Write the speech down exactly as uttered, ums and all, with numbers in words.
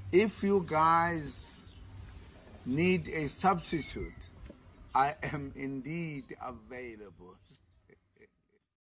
If you guys need a substitute, I am indeed available.